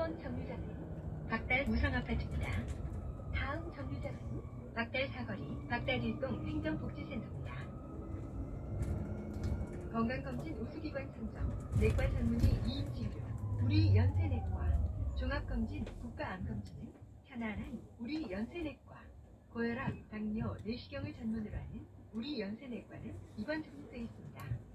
이번 정류장은 박달 무성아파트입니다. 다음 정류장은 박달 사거리 박달일동 행정복지센터입니다. 건강검진 우수기관 선정, 내과 전문의 2인 진료, 우리 연세내과, 종합검진 국가암검진은 편안한 우리 연세내과, 고혈압, 당뇨, 내시경을 전문으로 하는 우리 연세내과는 이번 등록되어 있습니다.